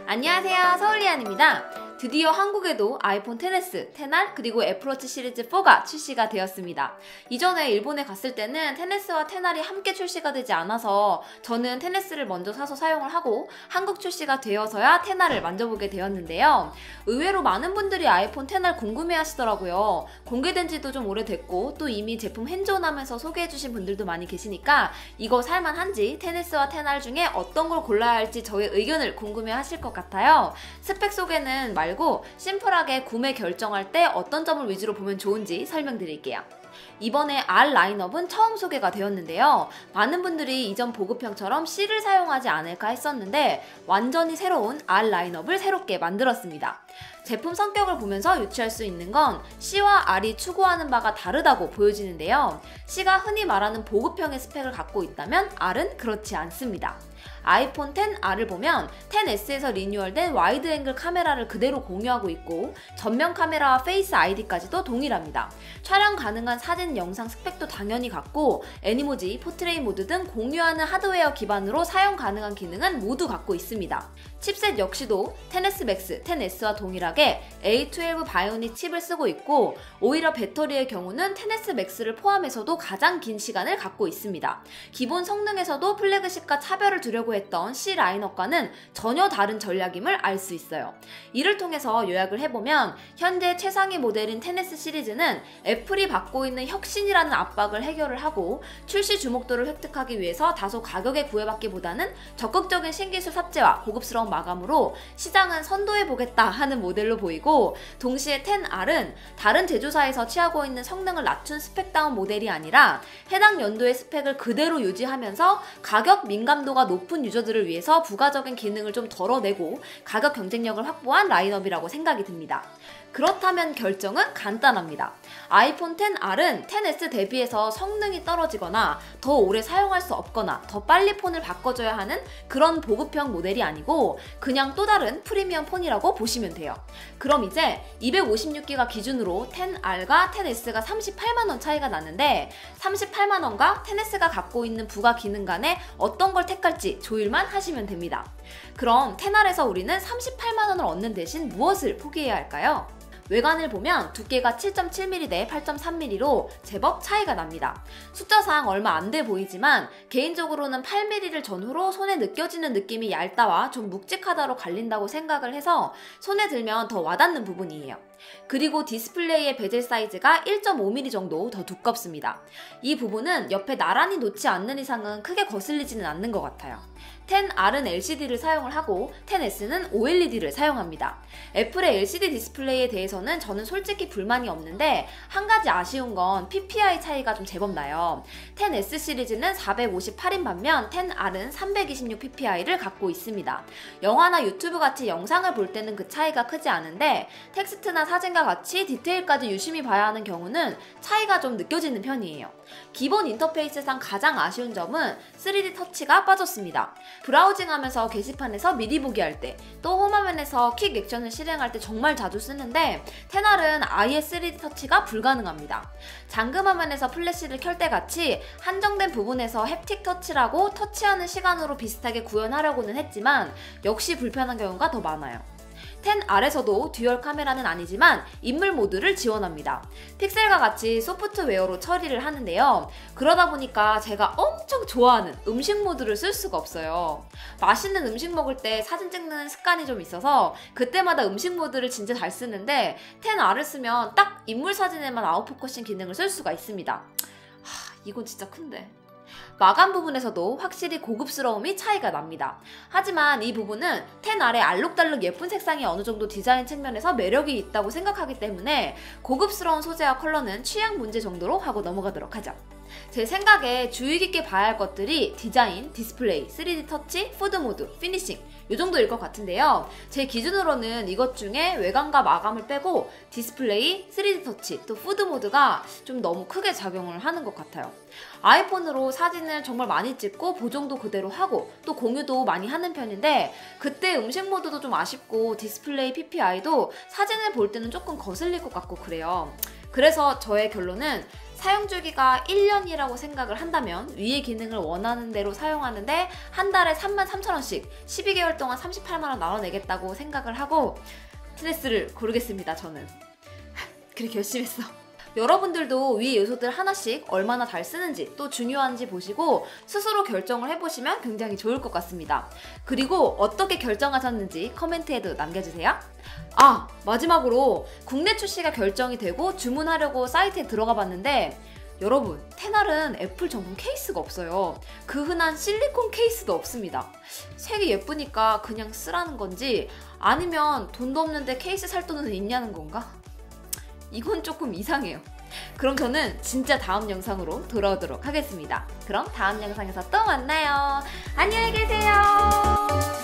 안녕하세요, 서울리안입니다. 드디어 한국에도 아이폰 XS, XR, 그리고 애플워치 시리즈 4가 출시가 되었습니다. 이전에 일본에 갔을 때는 XS와 XR이 함께 출시가 되지 않아서 저는 XS를 먼저 사서 사용을 하고 한국 출시가 되어서야 XR을 만져보게 되었는데요. 의외로 많은 분들이 아이폰 XR 궁금해 하시더라고요. 공개된 지도 좀 오래됐고 또 이미 제품 핸즈온하면서 소개해주신 분들도 많이 계시니까 이거 살만한지 XS와 XR 중에 어떤 걸 골라야 할지 저의 의견을 궁금해 하실 것 같아요. 스펙 소개는 말고 심플하게 구매 결정할 때 어떤 점을 위주로 보면 좋은지 설명드릴게요. 이번에 R 라인업은 처음 소개가 되었는데요. 많은 분들이 이전 보급형처럼 C를 사용하지 않을까 했었는데 완전히 새로운 R 라인업을 새롭게 만들었습니다. 제품 성격을 보면서 유추할 수 있는 건 C와 R이 추구하는 바가 다르다고 보여지는데요. C가 흔히 말하는 보급형의 스펙을 갖고 있다면 R은 그렇지 않습니다. 아이폰 XR을 보면 XS에서 리뉴얼된 와이드 앵글 카메라를 그대로 공유하고 있고 전면 카메라와 페이스 아이디까지도 동일합니다. 촬영 가능한 사진, 영상 스펙도 당연히 같고 애니모지, 포트레이 모드 등 공유하는 하드웨어 기반으로 사용 가능한 기능은 모두 갖고 있습니다. 칩셋 역시도 XS Max, XS와 동일하게 A12 바이오닉 칩을 쓰고 있고 오히려 배터리의 경우는 XS Max를 포함해서도 가장 긴 시간을 갖고 있습니다. 기본 성능에서도 플래그십과 차별을 두려고 했던 C 라인업과는 전혀 다른 전략임을 알 수 있어요. 이를 통해서 요약을 해보면 현재 최상위 모델인 XS 시리즈는 애플이 받고 있는 혁신이라는 압박을 해결을 하고 출시 주목도를 획득하기 위해서 다소 가격에 구애받기보다는 적극적인 신기술 탑재와 고급스러운 마감으로 시장은 선도해보겠다 하는 모델로 보이고 동시에 XR은 다른 제조사에서 취하고 있는 성능을 낮춘 스펙다운 모델이 아니라 해당 연도의 스펙을 그대로 유지하면서 가격 민감도가 높은 유저들을 위해서 부가적인 기능을 좀 덜어내고 가격 경쟁력을 확보한 라인업이라고 생각이 듭니다. 그렇다면 결정은 간단합니다. 아이폰 XR은 XS 대비해서 성능이 떨어지거나 더 오래 사용할 수 없거나 더 빨리 폰을 바꿔줘야 하는 그런 보급형 모델이 아니고 그냥 또 다른 프리미엄 폰이라고 보시면 돼요. 그럼 이제 256기가 기준으로 XR과 XS가 38만원 차이가 나는데 38만원과 XS가 갖고 있는 부가 기능 간에 어떤 걸 택할지 조율만 하시면 됩니다. 그럼 XR에서 우리는 38만원을 얻는 대신 무엇을 포기해야 할까요? 외관을 보면 두께가 7.7mm 대 8.3mm로 제법 차이가 납니다. 숫자상 얼마 안 돼 보이지만 개인적으로는 8mm를 전후로 손에 느껴지는 느낌이 얇다와 좀 묵직하다로 갈린다고 생각을 해서 손에 들면 더 와닿는 부분이에요. 그리고 디스플레이의 베젤 사이즈가 1.5mm 정도 더 두껍습니다. 이 부분은 옆에 나란히 놓지 않는 이상은 크게 거슬리지는 않는 것 같아요. XR은 LCD를 사용을 하고 XS는 OLED를 사용합니다. 애플의 LCD 디스플레이에 대해서는 저는 솔직히 불만이 없는데 한 가지 아쉬운 건 PPI 차이가 좀 제법 나요. XS 시리즈는 458인 반면 XR은 326 PPI를 갖고 있습니다. 영화나 유튜브 같이 영상을 볼 때는 그 차이가 크지 않은데 텍스트나 사진과 같이 디테일까지 유심히 봐야 하는 경우는 차이가 좀 느껴지는 편이에요. 기본 인터페이스상 가장 아쉬운 점은 3D 터치가 빠졌습니다. 브라우징하면서 게시판에서 미리 보기 할 때, 또 홈화면에서 퀵 액션을 실행할 때 정말 자주 쓰는데 XR은 아예 3D 터치가 불가능합니다. 잠금 화면에서 플래시를 켤 때 같이 한정된 부분에서 햅틱 터치라고 터치하는 시간으로 비슷하게 구현하려고는 했지만 역시 불편한 경우가 더 많아요. XR에서도 듀얼 카메라는 아니지만 인물 모드를 지원합니다. 픽셀과 같이 소프트웨어로 처리를 하는데요. 그러다 보니까 제가 엄청 좋아하는 음식 모드를 쓸 수가 없어요. 맛있는 음식 먹을 때 사진 찍는 습관이 좀 있어서 그때마다 음식 모드를 진짜 잘 쓰는데 XR을 쓰면 딱 인물 사진에만 아웃포커싱 기능을 쓸 수가 있습니다. 이건 진짜 큰데. 마감 부분에서도 확실히 고급스러움이 차이가 납니다. 하지만 이 부분은 XR의 알록달록 예쁜 색상이 어느 정도 디자인 측면에서 매력이 있다고 생각하기 때문에 고급스러운 소재와 컬러는 취향 문제 정도로 하고 넘어가도록 하죠. 제 생각에 주의 깊게 봐야 할 것들이 디자인, 디스플레이, 3D 터치, 푸드 모드, 피니싱 이 정도일 것 같은데요. 제 기준으로는 이것 중에 외관과 마감을 빼고 디스플레이, 3D 터치, 또 푸드 모드가 좀 너무 크게 작용을 하는 것 같아요. 아이폰으로 사진을 정말 많이 찍고 보정도 그대로 하고 또 공유도 많이 하는 편인데 그때 음식 모드도 좀 아쉽고 디스플레이 PPI도 사진을 볼 때는 조금 거슬릴 것 같고 그래요. 그래서 저의 결론은 사용주기가 1년이라고 생각을 한다면 위의 기능을 원하는 대로 사용하는데 한 달에 33,000원씩 12개월 동안 38만원 나눠내겠다고 생각을 하고 테네스를 고르겠습니다. 저는 그렇게 열심히 했어. 여러분들도 위 요소들 하나씩 얼마나 잘 쓰는지 또 중요한지 보시고 스스로 결정을 해보시면 굉장히 좋을 것 같습니다. 그리고 어떻게 결정하셨는지 코멘트에도 남겨주세요. 아, 마지막으로 국내 출시가 결정이 되고 주문하려고 사이트에 들어가 봤는데 여러분, 테날은 애플 정품 케이스가 없어요. 그 흔한 실리콘 케이스도 없습니다. 색이 예쁘니까 그냥 쓰라는 건지 아니면 돈도 없는데 케이스 살 돈은 있냐는 건가? 이건 조금 이상해요. 그럼 저는 진짜 다음 영상으로 돌아오도록 하겠습니다. 그럼 다음 영상에서 또 만나요. 안녕히 계세요.